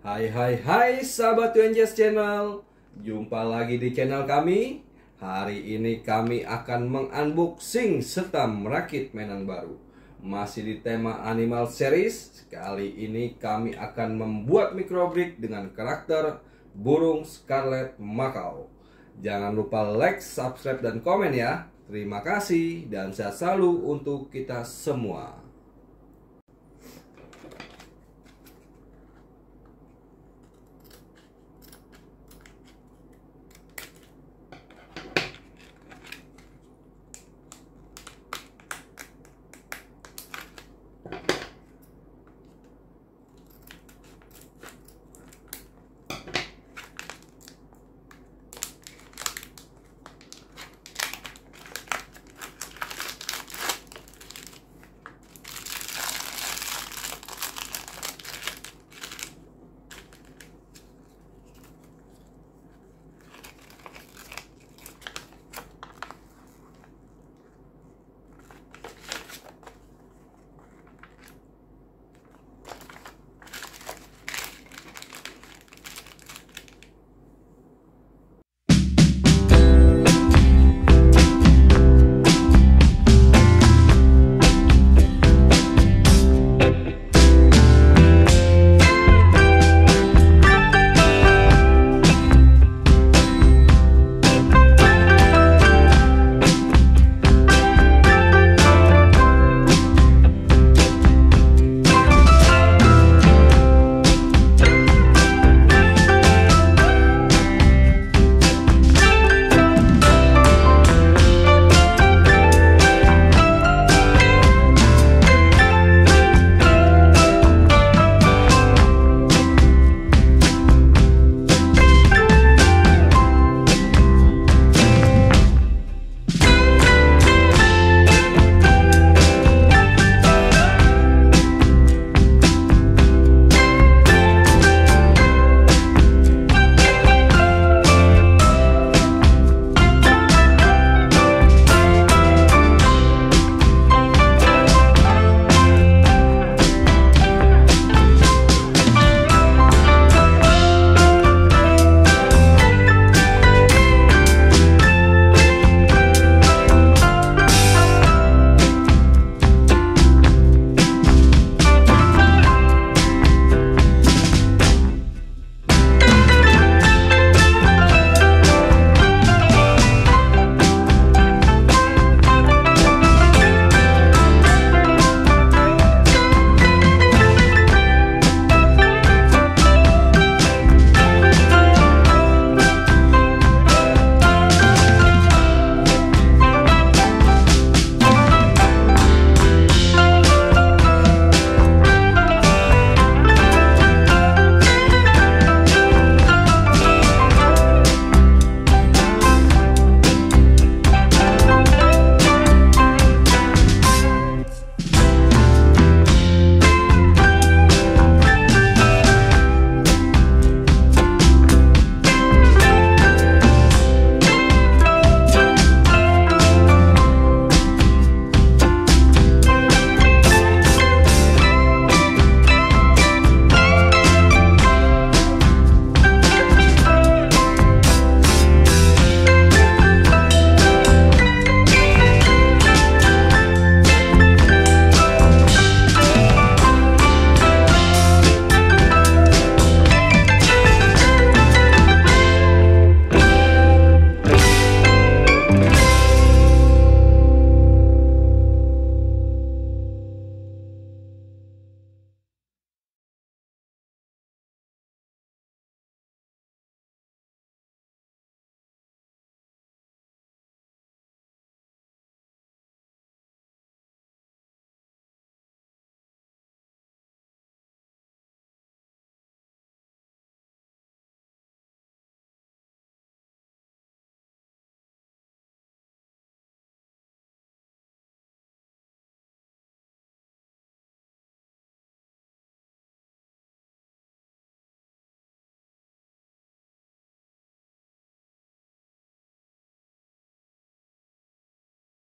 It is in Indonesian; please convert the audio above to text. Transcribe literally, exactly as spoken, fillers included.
Hai hai hai sahabat U N J S Channel. Jumpa lagi di channel kami. Hari ini kami akan mengunboxing serta merakit mainan baru. Masih di tema Animal Series. Kali ini kami akan membuat microbrick dengan karakter burung Scarlet Macaw. Jangan lupa like, subscribe, dan komen ya. Terima kasih dan sehat selalu untuk kita semua.